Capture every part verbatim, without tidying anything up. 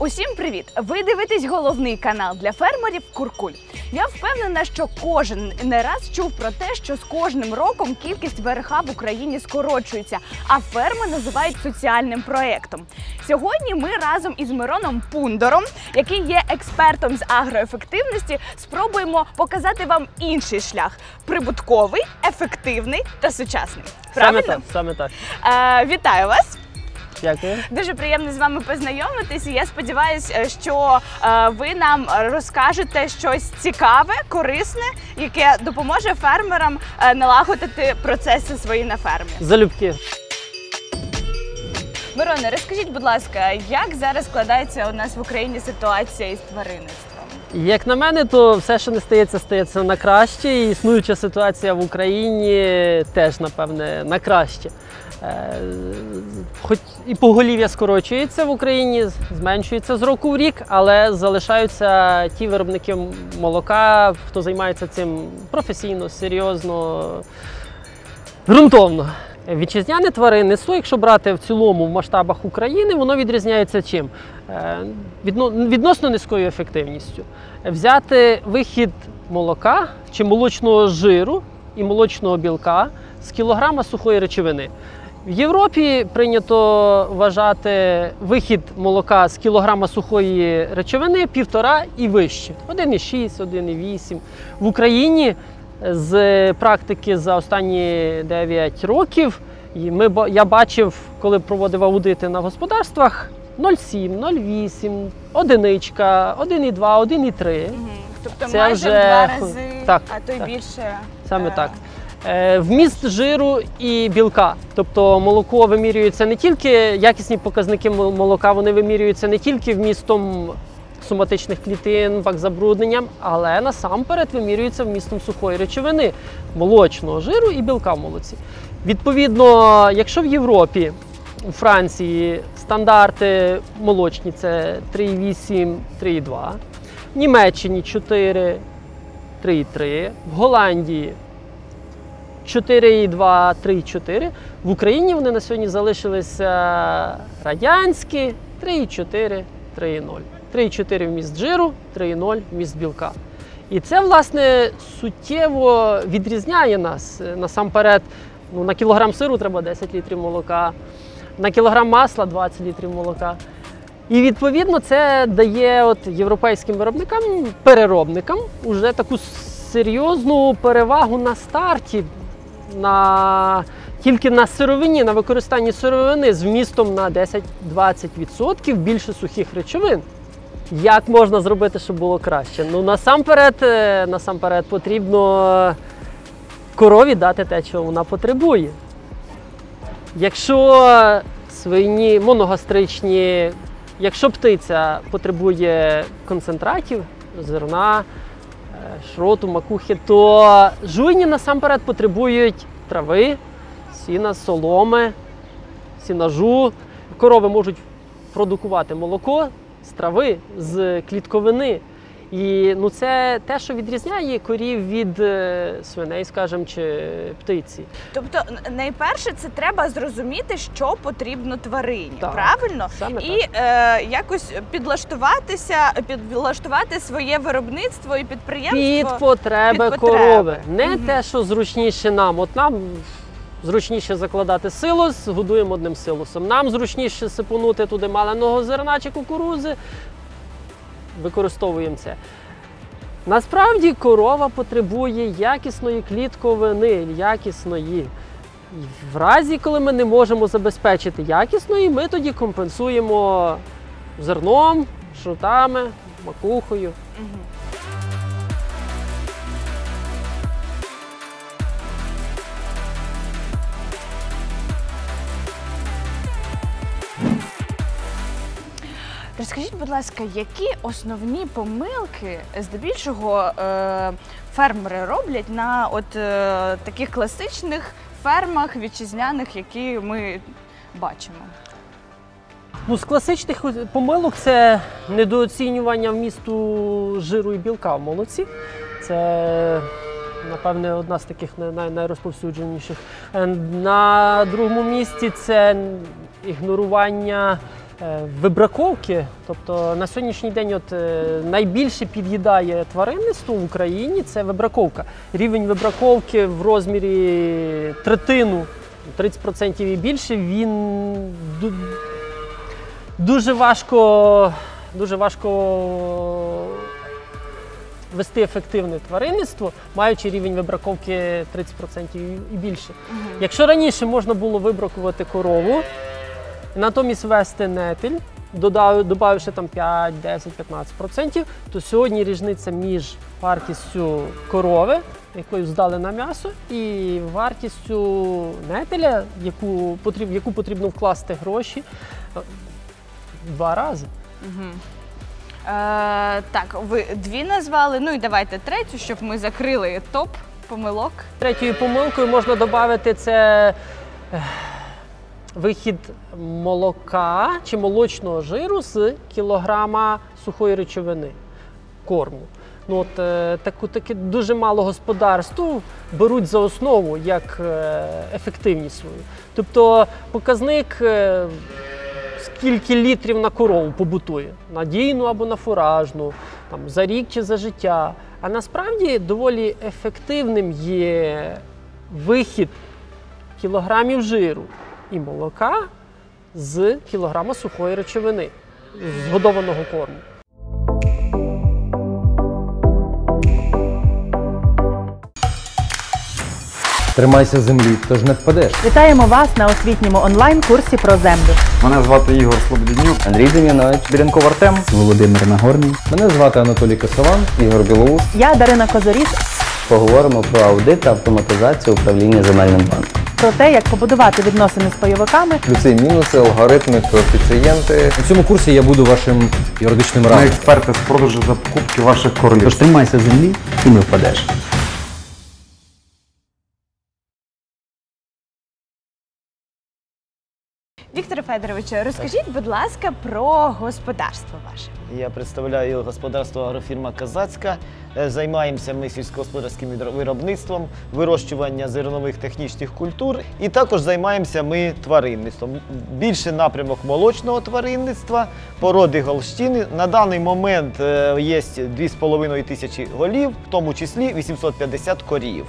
Усім привіт! Ви дивитесь головний канал для фермерів Куркуль. Я впевнена, що кожен не раз чув про те, що з кожним роком кількість В Р Х в Україні скорочується, а ферми називають соціальним проєктом. Сьогодні ми разом із Мироном Пундором, який є експертом з агроефективності, спробуємо показати вам інший шлях – прибутковий, ефективний та сучасний. Правильно? Саме так. Саме так. Е, вітаю вас! Дякую. Дуже приємно з вами познайомитись. І я сподіваюся, що е, ви нам розкажете щось цікаве, корисне, яке допоможе фермерам е, налагодити процеси свої на фермі. Залюбки. Мироне, розкажіть, будь ласка, як зараз складається у нас в Україні ситуація із тваринництвом? Як на мене, то все, що не стається, стається на краще. І існуюча ситуація в Україні теж, напевне, на краще. Хоч і поголів'я скорочується в Україні, зменшується з року в рік, але залишаються ті виробники молока, хто займається цим професійно, серйозно, ґрунтовно. Вітчизняне тваринництво, якщо брати в цілому в масштабах України, воно відрізняється чим? Відносно низькою ефективністю. Взяти вихід молока чи молочного жиру і молочного білка з кілограма сухої речовини. В Європі прийнято вважати вихід молока з кілограма сухої речовини півтора і вище. один і шість, один і вісім. В Україні з практики за останні дев'ять років ми, я бачив, коли проводив аудити на господарствах, нуль цілих сім, нуль цілих вісім, одиничка, один і два, один і три. Угу. Тобто це майже вже... в два рази, так, а то й так. більше. Саме так. Вміст жиру і білка. Тобто молоко вимірюється не тільки, якісні показники молока, вони вимірюються не тільки вмістом соматичних клітин, бакзабрудненням, але насамперед вимірюються вмістом сухої речовини, молочного жиру і білка в молоці. Відповідно, якщо в Європі, у Франції стандарти молочні – це три і вісім, три і два, в Німеччині чотири, три і три, в Голландії чотири і два, три і чотири. В Україні вони на сьогодні залишилися радянські три і чотири, три і нуль. три і чотири вміст жиру, три і нуль вміст білка. І це, власне, суттєво відрізняє нас. Насамперед, ну, на кілограм сиру треба десять літрів молока, на кілограм масла двадцять літрів молока. І, відповідно, це дає от європейським виробникам, переробникам, уже таку серйозну перевагу на старті, на, тільки на сировині, на використанні сировини з вмістом на десять-двадцять відсотків більше сухих речовин. Як можна зробити, щоб було краще? Ну, насамперед, насамперед потрібно корові дати те, що вона потребує. Якщо свині моногастричні, якщо птиця потребує концентратів, зерна, шроту, макухи, то жуйні насамперед потребують трави, сіна, соломи, сінажу. Корови можуть продукувати молоко з трави, з клітковини. І ну, це те, що відрізняє корів від е, свиней, скажімо, чи птиці. Тобто, найперше, це треба зрозуміти, що потрібно тварині, так, правильно? Саме і так. Е, якось підлаштуватися, підлаштувати своє виробництво і підприємство під потреби, під корови. потреби. Не угу. те, що зручніше нам. От нам зручніше закладати силос, годуємо одним силосом. Нам зручніше сипонути туди маленого зерна чи кукурузи, використовуємо це. Насправді корова потребує якісної клітковини, якісної. В разі, коли ми не можемо забезпечити якісної, ми тоді компенсуємо зерном, шрутами, макухою. Угу. Розкажіть, будь ласка, які основні помилки здебільшого е, фермери роблять на от е, таких класичних фермах вітчизняних, які ми бачимо? Ну, з класичних помилок це недооцінювання вмісту жиру і білка в молоці. Це, напевне, одна з таких най найрозповсюдженіших. На другому місці це ігнорування Вибраковки, тобто на сьогоднішній день от, найбільше під'їдає тваринництво в Україні – це вибраковка. Рівень вибраковки в розмірі третину, тридцять відсотків і більше, він дуже важко, дуже важко вести ефективне тваринництво, маючи рівень вибраковки тридцять відсотків і більше. Угу. Якщо раніше можна було вибракувати корову, натомість вести нетель, додавши там п'ять, десять, п'ятнадцять відсотків, то сьогодні різниця між вартістю корови, якою здали на м'ясо, і вартістю нетеля, яку потрібно, яку потрібно вкласти гроші, два рази. Угу. Е, так, ви дві назвали, ну і давайте третю, щоб ми закрили топ помилок. Третьою помилкою можна додати це вихід молока чи молочного жиру з кілограма сухої речовини корму. Ну, от, е, таку, таки дуже мало господарств беруть за основу як е, ефективність свою. Тобто показник, е, скільки літрів на корову побутує, на дійну або на фуражну, там, за рік чи за життя. А насправді доволі ефективним є вихід кілограмів жиру і молока з кілограма сухої речовини, з годованого корму. Тримайся землі, тож не впадеш. Вітаємо вас на освітньому онлайн-курсі про землю. Мене звати Ігор Слободенюк. Андрій Дем'янович, Біренков Артем. Володимир Нагорний. Мене звати Анатолій Косован. Ігор Білоус. Я Дарина Козоріс. Поговоримо про аудит та автоматизацію управління земельним банком. Про те, як побудувати відносини з пайовиками. Плюси і мінуси, алгоритми, коефіцієнти. У цьому курсі я буду вашим юридичним Ми радом. експерти з продажу та покупки ваших королів. Тож тримайся землі і не впадеш. Вікторе Федоровичу, розкажіть, будь ласка, про господарство ваше. Я представляю господарство агрофірма «Казацька». Займаємося ми сільськогосподарським виробництвом, вирощування зернових технічних культур і також займаємося ми тваринництвом. Більше напрямок молочного тваринництва, породи Голштини. На даний момент є дві з половиною тисячі голів, в тому числі вісімсот п'ятдесят корів.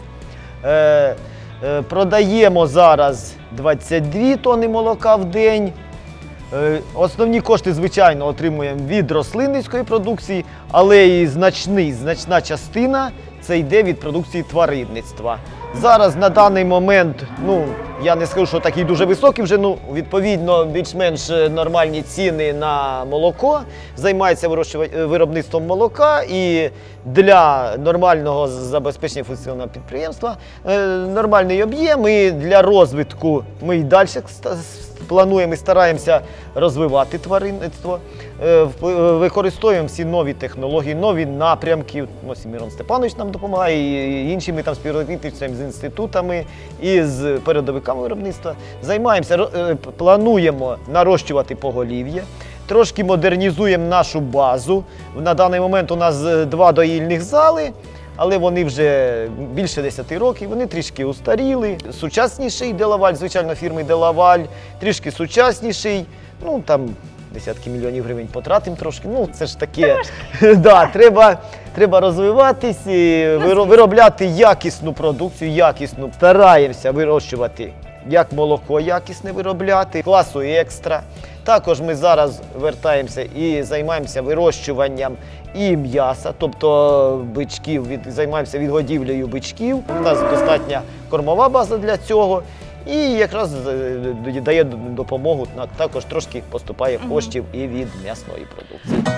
Продаємо зараз двадцять дві тонни молока в день. Основні кошти, звичайно, отримуємо від рослинницької продукції, але і значний, значна частина це йде від продукції тваринництва. Зараз на даний момент, ну, я не скажу, що такі дуже високі вже, ну, відповідно, більш-менш нормальні ціни на молоко. Займається виробництвом молока і для нормального забезпечення функціонування підприємства нормальний об'єм, і для розвитку ми й далі плануємо і стараємося розвивати тваринництво. Використовуємо всі нові технології, нові напрямки. Ось Мирон Степанович нам допомагає, і інші ми там співробітничаємо з інститутами і з передовиками виробництва. Займаємося, плануємо нарощувати поголів'я, трошки модернізуємо нашу базу. На даний момент у нас два доїльних зали, але вони вже більше десяти років, вони трішки устаріли. Сучасніший Делаваль, звичайно, фірми Делаваль, трішки сучасніший, ну там десятки мільйонів гривень потратимо трошки, ну це ж таке, да, треба, треба розвиватись, і виробляти якісну продукцію, якісну. Стараємося вирощувати як молоко якісне виробляти, класу екстра. Також ми зараз вертаємося і займаємося вирощуванням і м'яса, тобто бичків, від, займаємося відгодівлею бичків. У нас достатня кормова база для цього. І якраз дає допомогу, також трошки поступає коштів і від м'ясної продукції.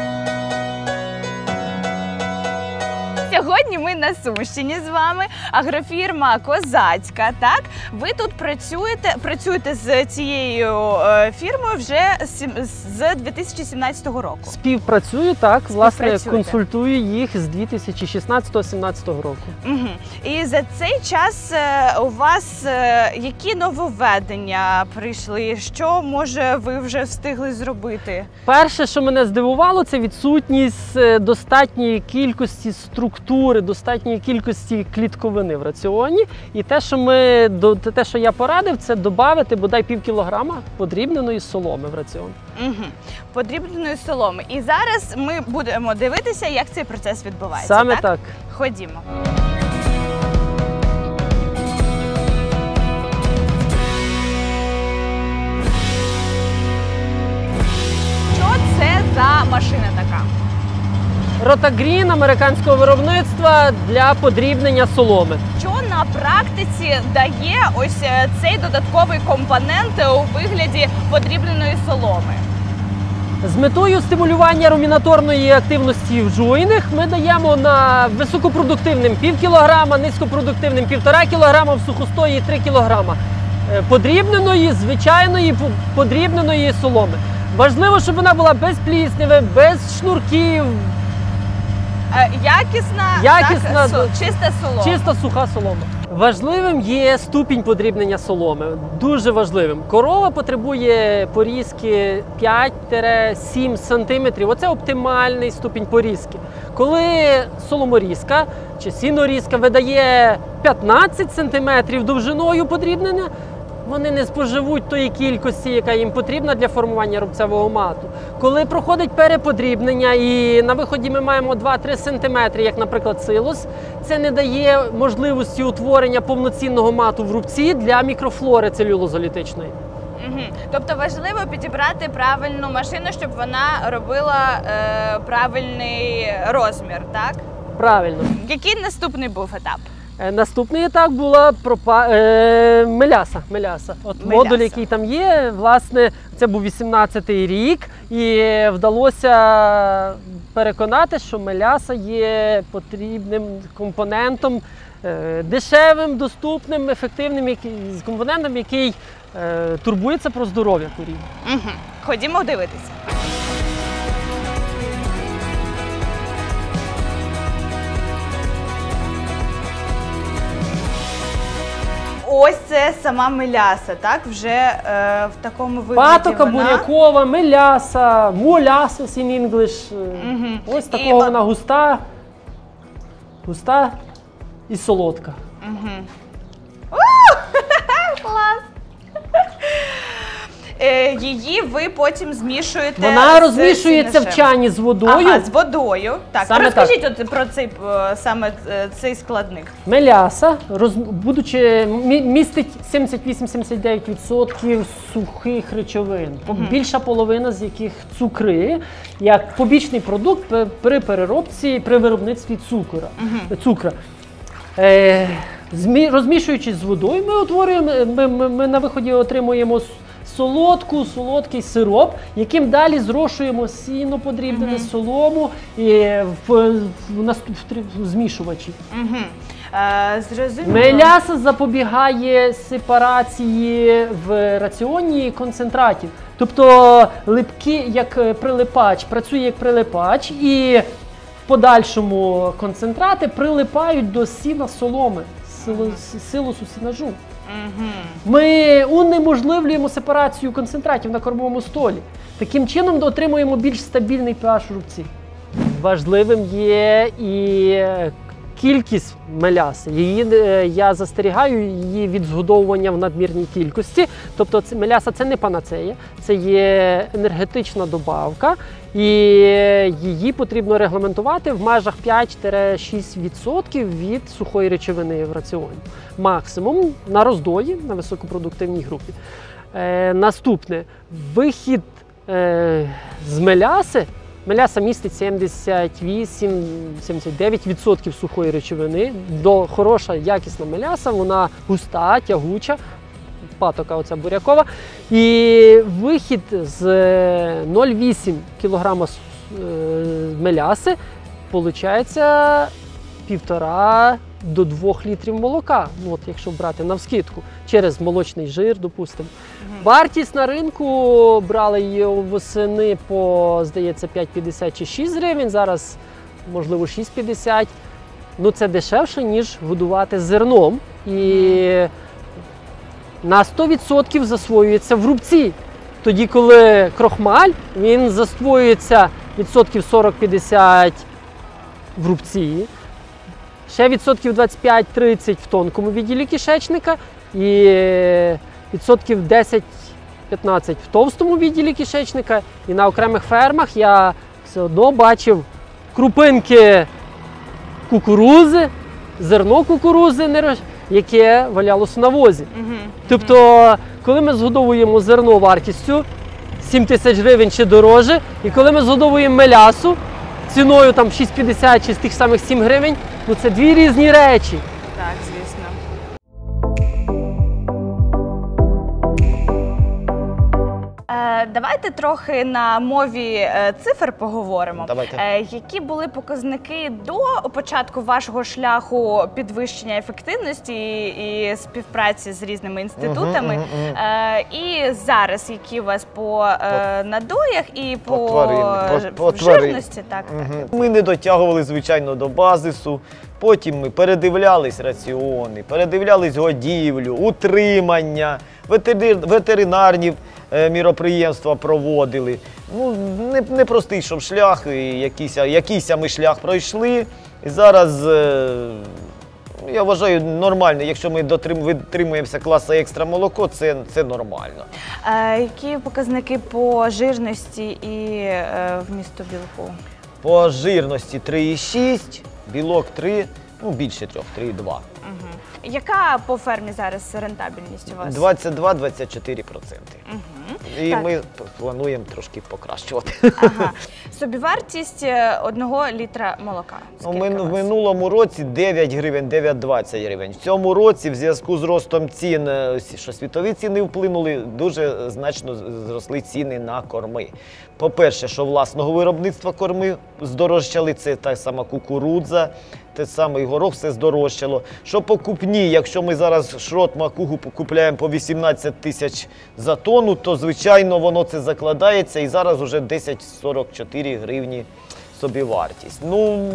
Сьогодні ми на Сумщині з вами, агрофірма «Козацька», так? Ви тут працюєте, працюєте з цією е, фірмою вже з дві тисячі сімнадцятого року. Співпрацюю, так, власне, консультую їх з дві тисячі шістнадцятого - сімнадцятого року. Угу. І за цей час е, у вас е, які нововведення прийшли? Що, може, ви вже встигли зробити? Перше, що мене здивувало, це відсутність достатньої кількості структур культури, достатньої кількості клітковини в раціоні. І те, що ми, те, що я порадив, це додати бодай пів кілограма подрібненої соломи в раціон. Угу. Подрібненої соломи. І зараз ми будемо дивитися, як цей процес відбувається. Саме так? так. Ходімо. Що це за машина така? Ротагрін американського виробництва для подрібнення соломи. Що на практиці дає ось е, цей додатковий компонент у вигляді подрібненої соломи? З метою стимулювання румінаторної активності в жуйних ми даємо на високопродуктивним пів кілограма, низькопродуктивним півтора кілограма, в сухостої три кілограма е, подрібненої, звичайної по- подрібненої соломи. Важливо, щоб вона була без плісняви, без шнурків, Е, якісна, Якісна, так, да. со- чиста солома. чиста суха солома. Важливим є ступінь подрібнення соломи. Дуже важливим. Корова потребує порізки п'ять-сім сантиметрів. Оце оптимальний ступінь порізки. Коли соломорізка чи сінорізка видає п'ятнадцять сантиметрів довжиною подрібнення, вони не споживуть тої кількості, яка їм потрібна для формування рубцевого мату. Коли проходить переподрібнення і на виході ми маємо два-три сантиметри, як, наприклад, силос, це не дає можливості утворення повноцінного мату в рубці для мікрофлори целюлозолітичної. Угу. Тобто важливо підібрати правильну машину, щоб вона робила е, правильний розмір, так? Правильно. Який наступний був етап? Е, Наступний етап була пропа... е, меляса. меляса. От Меляса. модуль, який там є, власне, це був вісімнадцятий рік, і вдалося переконати, що меляса є потрібним компонентом, е, дешевим, доступним, ефективним який- з компонентом, який е, турбується про здоров'я корів. Угу. Ходімо дивитися. Ось це сама меляса, так? Вже е, в такому вигляді Патока вона. бурякова, меляса, molasses in English. Мгм. Ось І такого ва- вона густа, густа і солодка. Клас! Е, її ви потім змішуєте. Вона з розмішується в сінешем. чані з водою. Ага, з водою. Так, Саме розкажіть от про цей е, саме е, цей складник. Меляса, роз... будучи мі- містить сімдесят вісім - сімдесят дев'ять відсотків сухих речовин, більша половина з яких цукри, як побічний продукт пе- при переробці, при виробництві цукора. цукра. Е, змі... Розмішуючись з водою, ми утворюємо, ми, ми, ми на виході отримуємо с- солодку, солодкий сироп, яким далі зрошуємо сіно подрібнене, солому і в, в, в, наступ- в, три- в змішувачі. Угу. Е, зрозуміло. Меляса запобігає сепарації в раціоні концентратів. Тобто липки як прилипач, працює як прилипач, і в подальшому концентрати прилипають до сіна соломи, сило- силосу сінажу. Угу. Ми унеможливлюємо сепарацію концентратів на кормовому столі. Таким чином отримуємо більш стабільний pH в рубці. Важливим є і кількість меляси. Її, е, я застерігаю її від згодовування в надмірній кількості. Тобто це- меляса – це не панацея, це є енергетична добавка, і її потрібно регламентувати в межах п'ять-шість відсотків від сухої речовини в раціоні. Максимум на роздої, на високопродуктивній групі. Е, наступне – вихід е, з меляси. Меляса містить сімдесят вісім - сімдесят дев'ять відсотків сухої речовини. До хороша, якісна меляса, вона густа, тягуча, патока оця бурякова. І вихід з нуль цілих вісім кілограма с- е, меляси виходить півтора до двох літрів молока, ну, от якщо брати навскидку, через молочний жир, допустимо. Вартість на ринку брали її восени по, здається, п'ять п'ятдесят чи шість гривень, зараз, можливо, шість п'ятдесят. Ну, це дешевше, ніж годувати зерном. І на сто відсотків засвоюється в рубці. Тоді, коли крохмаль, він засвоюється відсотків сорок-п'ятдесят в рубці. ще відсотків двадцять п'ять тридцять в тонкому відділі кишечника і відсотків десять-п'ятнадцять в товстому відділі кишечника. І на окремих фермах я все одно бачив крупинки кукурузи, зерно кукурузи, яке валялося на возі. Угу. Тобто, коли ми згодовуємо зерно вартістю сім тисяч гривень чи дороже, і коли ми згодовуємо мелясу ціною там шість п'ятдесят чи з тих самих сім гривень, ну це дві різні речі. Так, звісно. Е, Давайте трохи на мові е, цифр поговоримо. Давайте. Е, Які були показники до початку вашого шляху підвищення ефективності і співпраці з різними інститутами? Мгм, мгм, мгм. Е, І зараз які у вас по е, надоях і по, По тварин- ж- по- по тварин. жирності? Так, так. Мгм. Ми не дотягували, звичайно, до базису. Потім ми передивлялись раціони, передивлялись годівлю, утримання, ветери- ветеринарні е, міроприємства проводили. Ну, не, не простий, щоб шлях, і якийсь, якийсь ми шлях пройшли. І зараз, е, я вважаю, нормально. Якщо ми дотрим, витримуємося класу екстра молоко, це, це нормально. Е, Які показники по жирності і е, вмісту білку? По жирності три і шість, білок три, ну більше трьох, три і два. Угу. Яка по фермі зараз рентабельність у вас? двадцять два - двадцять чотири відсотки. Угу. І Так. ми плануємо трошки покращувати. Ага. Собівартість е, одного літра молока. Ну, Скільки ми, у в вас? минулому році дев'ять гривень, дев'ять двадцять гривень. В цьому році, в зв'язку з ростом цін, е, що світові ціни вплинули, дуже значно зросли ціни на корми. По-перше, що власного виробництва корми здорожчали, це та сама кукурудза, те саме і горох, все здорожчало. Що покупні, якщо ми зараз шрот макугу купляємо по вісімнадцять тисяч за тонну, то звичайно воно це закладається і зараз вже десять сорок чотири гривні собівартість. Ну,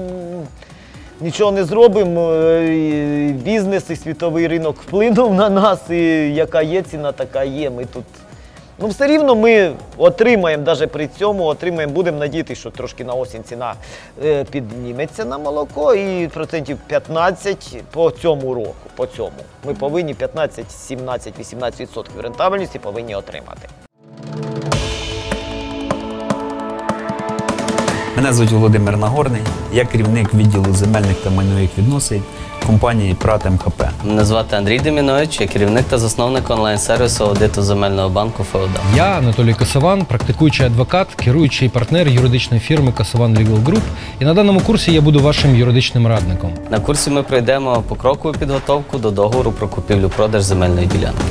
нічого не зробимо, і бізнес і світовий ринок вплинув на нас, і яка є ціна, така є. Ми тут, ну, все рівно ми отримаємо, навіть при цьому отримаємо, будемо надіятися, що трошки на осінь ціна е, підніметься на молоко і процентів п'ятнадцять по цьому року, по цьому. Ми повинні п'ятнадцять, сімнадцять, вісімнадцять відсотків рентабельності повинні отримати. Мене звуть Володимир Нагорний, я керівник відділу земельних та майнових відносин компанії ПРАТ ем ха пе. Мене звати Андрій Демінович, я керівник та засновник онлайн-сервісу аудиту земельного банку «Феодал». Я Анатолій Косован, практикуючий адвокат, керуючий партнер юридичної фірми Косован Legal Group. І на даному курсі я буду вашим юридичним радником. На курсі ми пройдемо покрокову підготовку до договору про купівлю-продаж земельної ділянки.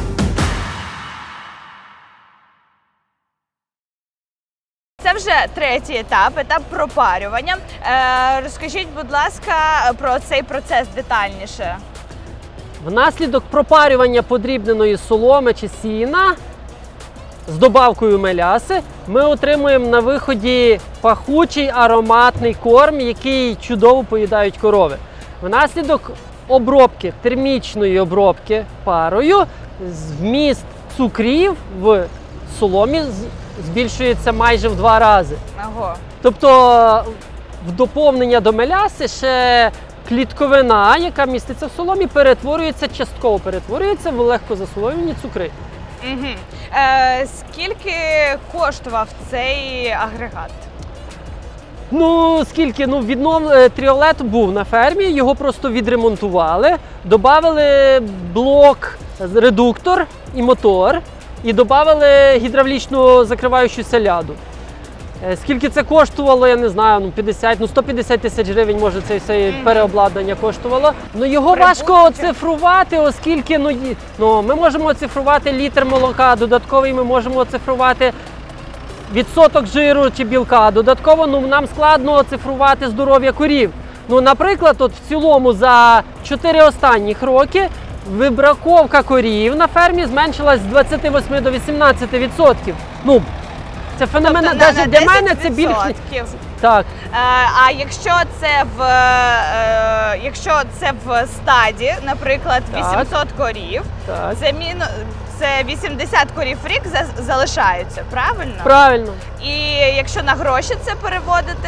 Це вже третій етап, етап пропарювання. Е, розкажіть, будь ласка, про цей процес детальніше. Внаслідок пропарювання подрібненої соломи чи сіна з добавкою меляси ми отримуємо на виході пахучий ароматний корм, який чудово поїдають корови. Внаслідок обробки, термічної обробки парою, вміст цукрів в соломі збільшується майже в два рази. Ого. Тобто в доповнення до меляси ще клітковина, яка міститься в соломі, перетворюється, частково перетворюється в легкозасоломлені цукри. Угу. Е, скільки коштував цей агрегат? Ну, скільки? Ну, віднов... тріолет був на фермі, його просто відремонтували, додали блок, редуктор і мотор, і додали гідравлічну закриваючу ляду. Скільки це коштувало, я не знаю, ну п'ятдесят, ну сто п'ятдесят тисяч гривень, може, це все mm-hmm. переобладнання коштувало. Ну його Прибутки. Важко оцифрувати, оскільки ну, ну, ми можемо оцифрувати літр молока, додатковий ми можемо оцифрувати відсоток жиру чи білка. Додатково ну, нам складно оцифрувати здоров'я корів. Ну, наприклад, от в цілому за чотири останніх роки вибраковка корів на фермі зменшилась з двадцяти восьми до вісімнадцяти відсотків. Ну, це феноменально. Тобто, навіть для мене це більше. Так. Е, а якщо це в е, якщо це в стаді, наприклад, так. вісімсот корів, так. це міну, це вісімдесят корів в рік за, залишаються, правильно? Правильно. І якщо на гроші це переводити?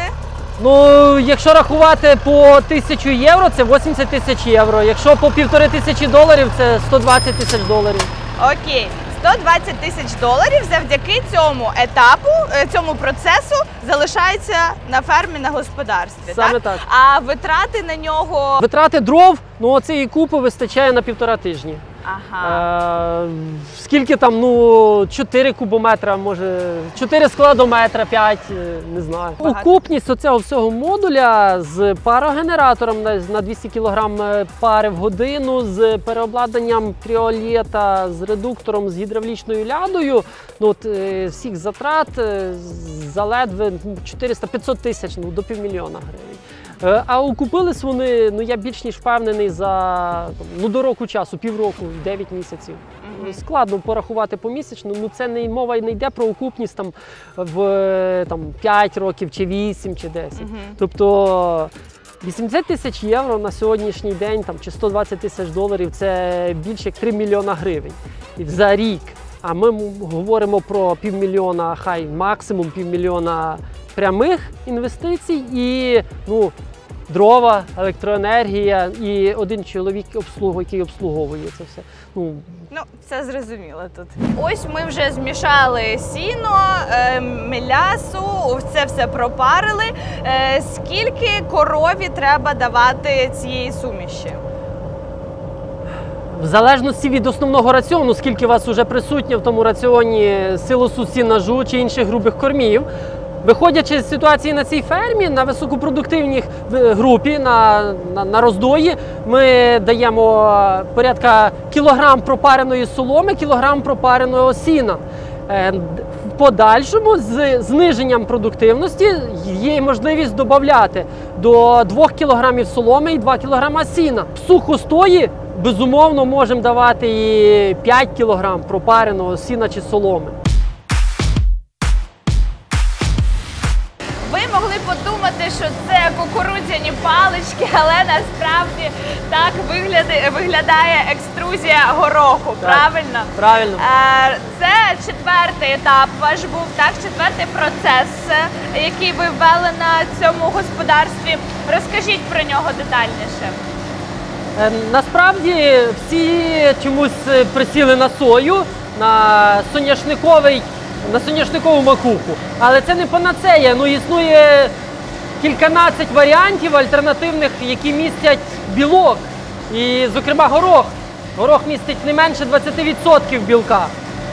Ну, якщо рахувати по тисячу євро, це вісімдесят тисяч євро. Якщо по півтори тисячі доларів, це сто двадцять тисяч доларів. Окей, сто двадцять тисяч доларів завдяки цьому етапу, е, цьому процесу залишається на фермі, на господарстві. Саме так? так. А витрати на нього. Витрати дров, ну оцієї купи вистачає на півтора тижні. Ага. Е, скільки там, ну, чотири кубометра, може, чотири складометра, п'ять, не знаю. Багато. Окупність оцього всього модуля з парогенератором на, на двісті кілограм пари в годину, з переобладнанням кріолета, з редуктором, з гідравлічною лядою, ну, от, е, всіх затрат е, заледве чотириста-п'ятсот тисяч, ну, до півмільйона гривень. А окупились вони, ну я більш ніж впевнений, за ну, до року часу, півроку, дев'ять місяців. Mm-hmm. Складно порахувати помісячно, ну це не мова не йде про окупність там, в там, п'ять років, чи вісім, чи десять. Mm-hmm. Тобто вісімдесят тисяч євро на сьогоднішній день там, чи сто двадцять тисяч доларів – це більше як три мільйона гривень за рік. А ми говоримо про півмільйона, хай максимум півмільйона прямих інвестицій і ну, дрова, електроенергія і один чоловік, обслугу, який обслуговує це все. Ну, ну, все зрозуміло тут. Ось ми вже змішали сіно, е, мелясу, це все пропарили. Е, скільки корові треба давати цієї суміші? В залежності від основного раціону, скільки у вас вже присутнє в тому раціоні силосу сінажу чи інших грубих кормів, виходячи з ситуації на цій фермі, на високопродуктивній групі, на, на, на роздої, ми даємо порядка кілограм пропареної соломи, кілограм пропареного сіна. В подальшому з зниженням продуктивності є можливість додати до двох кілограмів соломи і два кілограми сіна. В сухостої, безумовно, можемо давати і п'ять кілограм пропареного сіна чи соломи. Ви могли подумати, що це кукурудзяні палички, але насправді так виглядає, виглядає екструзія гороху, Так, правильно? Правильно. Е, Це четвертий етап ваш був, так? Четвертий процес, який ви ввели на цьому господарстві. Розкажіть про нього детальніше. Е, Насправді всі чомусь присіли на сою, на соняшниковий на соняшникову макуху. Але це не панацея, ну існує кільканадцять варіантів альтернативних, які містять білок. І, зокрема, горох. Горох містить не менше двадцять відсотків білка.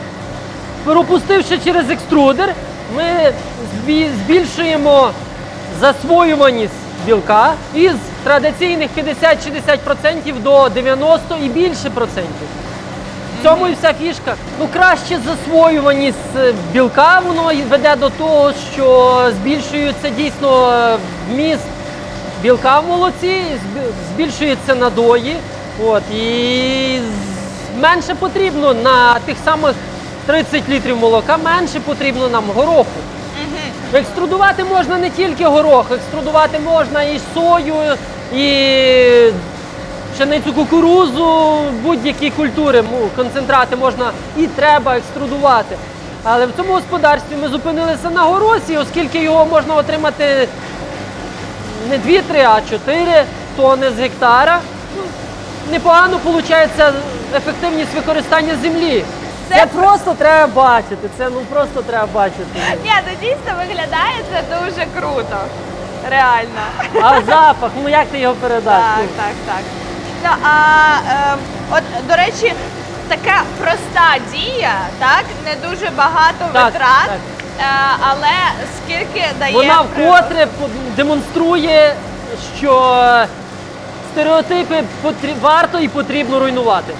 Пропустивши через екструдер, ми збільшуємо засвоюваність білка із традиційних п'ятдесят-шістдесят відсотків до дев'яносто і більше процентів. В цьому і вся фішка. Ну, краще засвоюваність білка, воно веде до того, що збільшується дійсно вміст білка в молоці, збільшується надої. От, і менше потрібно на тих самих тридцять літрів молока, менше потрібно нам гороху. Екструдувати можна не тільки горох, екструдувати можна і сою, і пшеницю, кукурузу, будь-які культури, концентрати можна і треба екструдувати. Але в цьому господарстві ми зупинилися на горосі, оскільки його можна отримати не дві-три, а чотири тонни з гектара. Непогано виходить ефективність використання землі. Це, це просто треба бачити, це ну просто треба бачити. Ні, ну дійсно виглядає це дуже круто, реально. А запах, ну як ти його передаш? Так, так, так. Ну, а, е, от, до речі, така проста дія, так, не дуже багато так, витрат, так. Е, але скільки дає... Вона вкотре демонструє, що стереотипи потріб... варто і потрібно руйнувати.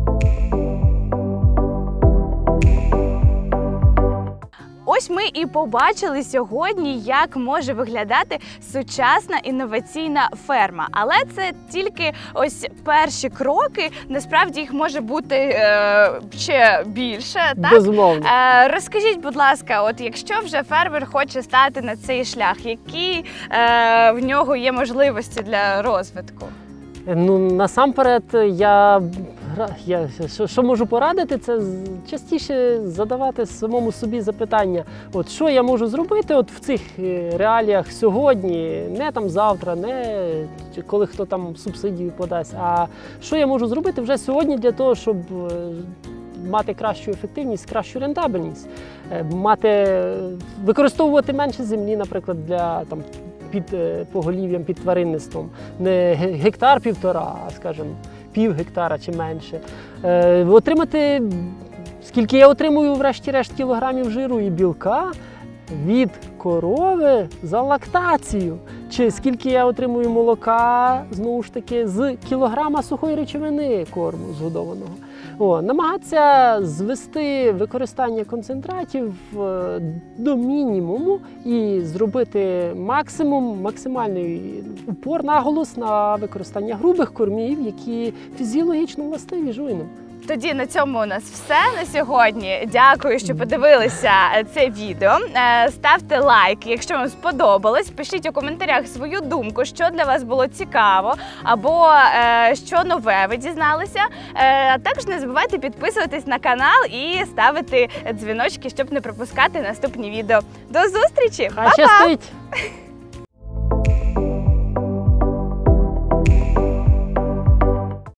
Ось ми і побачили сьогодні, як може виглядати сучасна інноваційна ферма. Але це тільки ось перші кроки, насправді їх може бути е, ще більше, так? Безумовно. Е, розкажіть, будь ласка, от якщо вже фермер хоче стати на цей шлях, які е, в нього є можливості для розвитку? Ну, насамперед, я гра- я що, що можу порадити, це з- частіше задавати самому собі запитання, от що я можу зробити от в цих е, реаліях сьогодні, не там завтра, не чи коли хто там субсидію подасть, а що я можу зробити вже сьогодні для того, щоб е, мати кращу ефективність, кращу рентабельність, е, мати, використовувати менше землі, наприклад, для там, під е, поголів'ям, під тваринництвом. Не ге- гектар-півтора, а, скажімо, пів гектара чи менше. Е, отримати, скільки я отримую, врешті-решт, кілограмів жиру і білка від корови за лактацію. Чи скільки я отримую молока, знову ж таки, з кілограма сухої речовини корму згодованого. О, намагатися звести використання концентратів е, до мінімуму і зробити максимум, максимальний упор, наголос на використання грубих кормів, які фізіологічно властиві жуйним. Тоді на цьому у нас все на сьогодні. Дякую, що подивилися це відео. Е, Ставте лайк, якщо вам сподобалось. Пишіть у коментарях свою думку, що для вас було цікаво, або е, що нове ви дізналися. Е, А також не забувайте підписуватись на канал і ставити дзвіночки, щоб не пропускати наступні відео. До зустрічі! Хай щастить!